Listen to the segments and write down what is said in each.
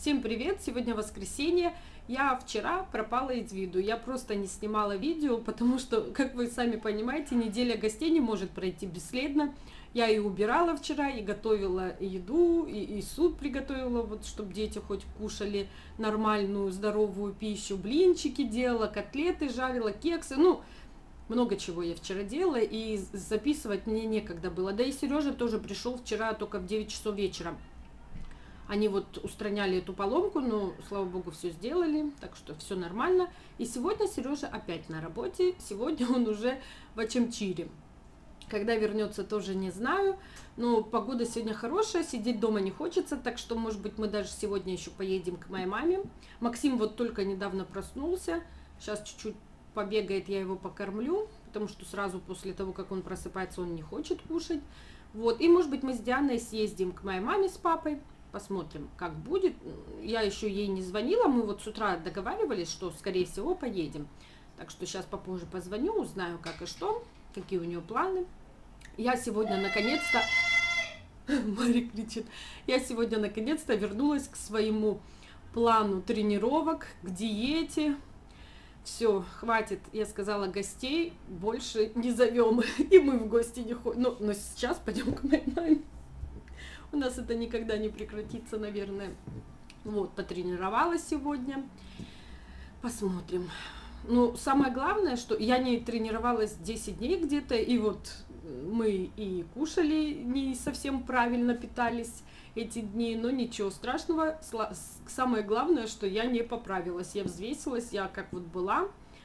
Всем привет! Сегодня воскресенье. Я вчера пропала из виду. Я просто не снимала видео, потому что, как вы сами понимаете, неделя гостей не может пройти бесследно. Я и убирала вчера, и готовила еду, и суп приготовила, вот, чтобы дети хоть кушали нормальную, здоровую пищу. Блинчики делала, котлеты жарила, кексы. Ну, много чего я вчера делала, и записывать мне некогда было. Да и Сережа тоже пришел вчера только в 9 часов вечера. Они вот устраняли эту поломку, но, слава богу, все сделали, так что все нормально. И сегодня Сережа опять на работе, сегодня он уже в Очамчире. Когда вернется, тоже не знаю, но погода сегодня хорошая, сидеть дома не хочется, так что, может быть, мы даже сегодня еще поедем к моей маме. Максим вот только недавно проснулся, сейчас чуть-чуть побегает, я его покормлю, потому что сразу после того, как он просыпается, он не хочет кушать. Вот, и, может быть, мы с Дианой съездим к моей маме с папой. Посмотрим, как будет. Я еще ей не звонила. Мы вот с утра договаривались, что, скорее всего, поедем. Так что сейчас попозже позвоню, узнаю, как и что, какие у нее планы. Я сегодня наконец-то... Мария кричит. Я сегодня наконец-то вернулась к своему плану тренировок, к диете. Все, хватит, я сказала, гостей больше не зовем. И мы в гости не ходим. Но сейчас пойдем к моей маме. У нас это никогда не прекратится, наверное. Вот, потренировалась сегодня. Посмотрим. Ну, самое главное, что я не тренировалась 10 дней где-то, и вот мы и кушали не совсем правильно, питались эти дни, но ничего страшного. Самое главное, что я не поправилась. Я взвесилась, я как вот была,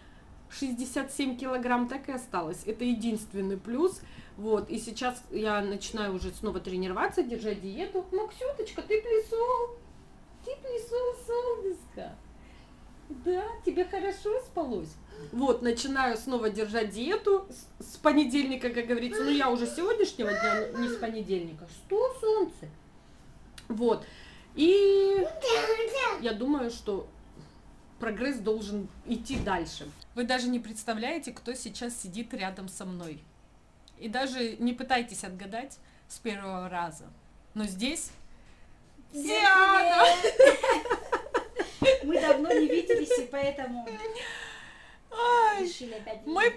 67 килограмм, так и осталось. Это единственный плюс. Вот, и сейчас я начинаю уже снова тренироваться, держать диету. Максюточка, ты плесол, солнышко. Да, тебе хорошо спалось? Вот, начинаю снова держать диету с понедельника, как говорится. Ну, я уже с сегодняшнего дня, не с понедельника. Что, солнце? Вот, и я думаю, что прогресс должен идти дальше. Вы даже не представляете, кто сейчас сидит рядом со мной. И даже не пытайтесь отгадать с первого раза. Но здесь Диана! Мы давно не виделись, и поэтому решили опять. Мы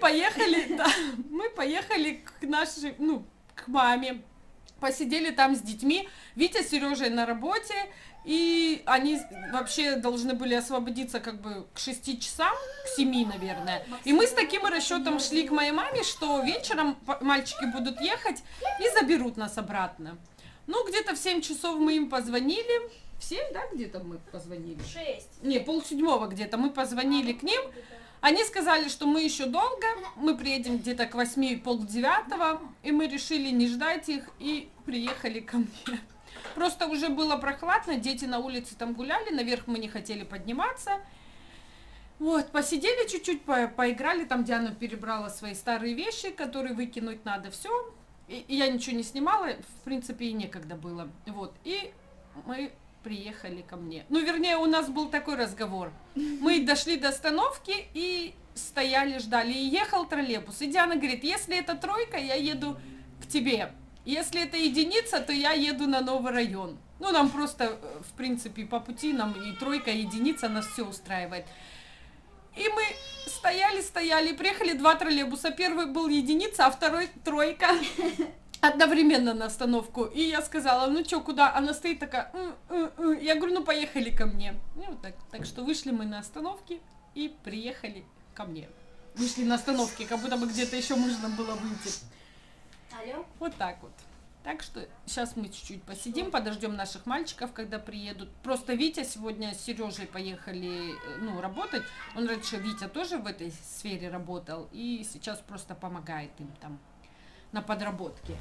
поехали к нашей, к маме. Посидели там с детьми. Витя с Сережей на работе. И они вообще должны были освободиться как бы к 6 часам, к 7, наверное. И мы с таким расчетом шли к моей маме, что вечером мальчики будут ехать и заберут нас обратно. Ну, где-то в 7 часов мы им позвонили. В 7, да, где-то мы позвонили? 6. Не, 7:30 где-то. Мы позвонили к ним. Они сказали, что мы еще долго, мы приедем где-то к 8, 8:30, и мы решили не ждать их и приехали ко мне. Просто уже было прохладно, дети на улице там гуляли, наверх мы не хотели подниматься. Вот, посидели чуть-чуть, поиграли, там Диана перебрала свои старые вещи, которые выкинуть надо, все. И я ничего не снимала, в принципе, и некогда было. Вот, и мы приехали ко мне. Ну, вернее, у нас был такой разговор. Мы дошли до остановки и стояли, ждали. И ехал троллейбус. И Диана говорит, если это 3, я еду к тебе. Если это 1, то я еду на новый район. Ну, нам просто, в принципе, по пути нам и 3, и 1 нас все устраивает. И мы стояли, приехали 2 троллейбуса. Первый был 1, а второй 3. Одновременно на остановку. И я сказала, ну что, куда? Она стоит такая, Я говорю, ну поехали ко мне. И вот так. Так что вышли мы на остановке и приехали ко мне. Вышли на остановке, как будто бы где-то еще можно было выйти. Алло. Вот так вот. Так что сейчас мы чуть-чуть посидим, подождем наших мальчиков, когда приедут. Просто Витя сегодня с Сережей поехали, работать. Он раньше, Витя, тоже в этой сфере работал. И сейчас просто помогает им там на подработке.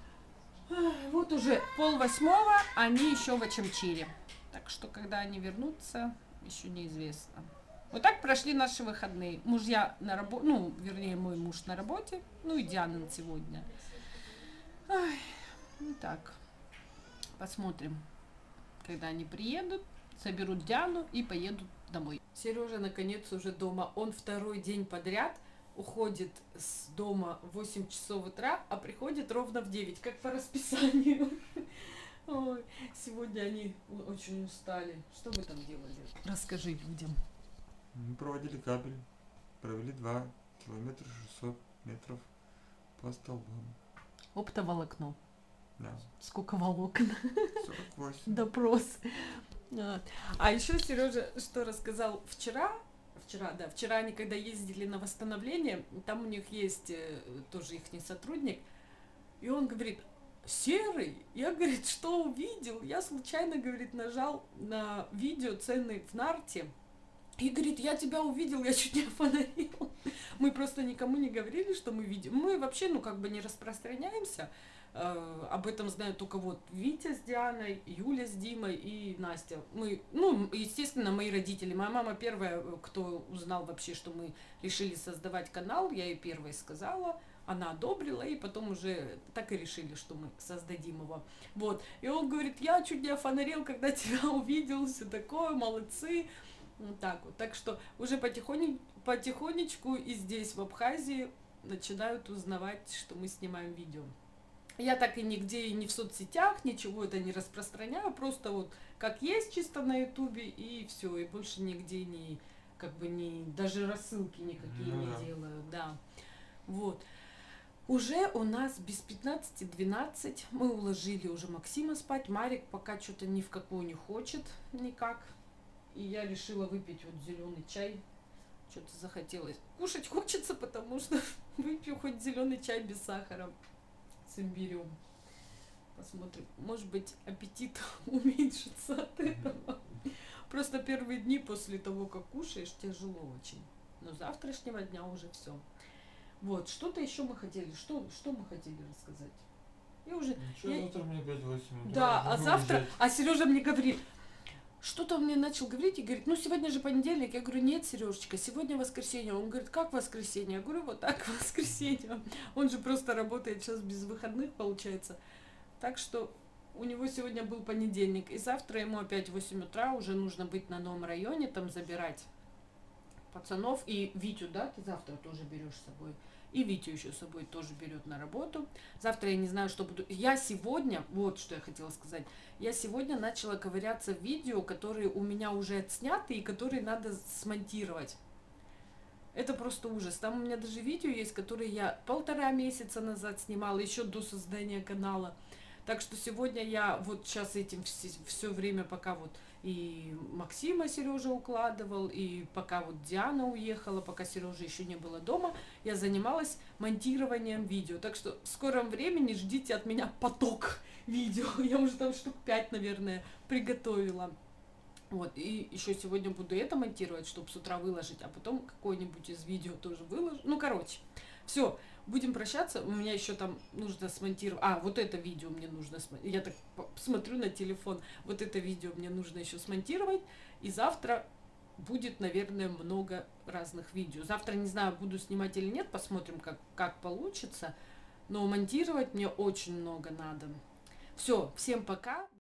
Вот уже 7:30, они еще в Очамчире. Так что, когда они вернутся, еще неизвестно. Вот так прошли наши выходные. Мужья на работе, вернее, мой муж на работе, и Диана на сегодня. Ай, так, посмотрим, когда они приедут, соберут Диану и поедут домой. Сережа наконец уже дома. Он 2-й день подряд уходит с дома в 8 часов утра, а приходит ровно в 9, как по расписанию. Ой, сегодня они очень устали. Что вы там делали? Расскажи людям. Мы проводили кабель. Провели 2 километра 600 метров по столбам. Оптоволокно. Да. Сколько волокон? 48. Допрос. А еще Сережа что рассказал вчера, они когда ездили на восстановление, там у них есть тоже их сотрудник, и он говорит: Серый, я, говорит, что увидел? Я случайно, говорит, нажал на видео цены в Нарте. И говорит, я тебя увидел, я чуть не офонарил. Мы просто никому не говорили, что мы видим. Мы вообще, не распространяемся. Об этом знают только вот Витя с Дианой, Юля с Димой и Настя. Мы, естественно, мои родители. Моя мама первая, кто узнал вообще, что мы решили создавать канал. Я ей первой сказала. Она одобрила, и потом уже так и решили, что мы создадим его. Вот. И он говорит, я чуть не офонарил, когда тебя увидел, все такое, молодцы. Вот так вот. Так что уже потихонечку и здесь, в Абхазии, начинают узнавать, что мы снимаем видео. Я так и нигде, и не в соцсетях, ничего это не распространяю, просто вот как есть чисто на ютубе, и все, и больше нигде даже рассылки никакие не делаю, да. Вот. Уже у нас без 15-12, мы уложили уже Максима спать, Марик пока что-то ни в какую не хочет никак. И я решила выпить вот зеленый чай. Что-то захотелось. Кушать хочется, потому что выпью хоть зеленый чай без сахара с имбирем. Посмотрим. Может быть, аппетит уменьшится от этого. Просто первые дни после того, как кушаешь, тяжело очень. Но с завтрашнего дня уже все. Вот, что-то еще мы хотели. Что мы хотели рассказать? Я уже. Завтра мне опять 8 утра. Да, а завтра. А Сережа мне говорит. Что-то он мне начал говорить и говорит, сегодня же понедельник. Я говорю, нет, Сережечка, сегодня воскресенье. Он говорит, как воскресенье? Я говорю, вот так воскресенье. Он же просто работает сейчас без выходных, получается. Так что у него сегодня был понедельник. И завтра ему опять в 8 утра уже нужно быть на новом районе, там забирать пацанов. И Витю, да, ты завтра тоже берешь с собой. И Витю еще с собой тоже берет на работу. Завтра я не знаю, что буду. Я сегодня, вот что я хотела сказать. Я сегодня начала ковыряться в видео, которые у меня уже отсняты и которые надо смонтировать. Это просто ужас. Там у меня даже видео есть, которые я 1,5 месяца назад снимала, еще до создания канала. Так что сегодня я вот сейчас этим все время, пока вот и Максима Сережа укладывал, и пока вот Диана уехала, пока Сережа еще не было дома, я занималась монтированием видео. Так что в скором времени ждите от меня поток видео. Я уже там штук 5, наверное, приготовила. Вот, и еще сегодня буду это монтировать, чтобы с утра выложить, а потом какое-нибудь из видео тоже выложу. Все, будем прощаться. У меня еще там нужно смонтировать. Вот это видео мне нужно смонтировать. Я так смотрю на телефон. Вот это видео мне нужно еще смонтировать. И завтра будет, наверное, много разных видео. Завтра не знаю, буду снимать или нет. Посмотрим, как получится. Но монтировать мне очень много надо. Все, всем пока.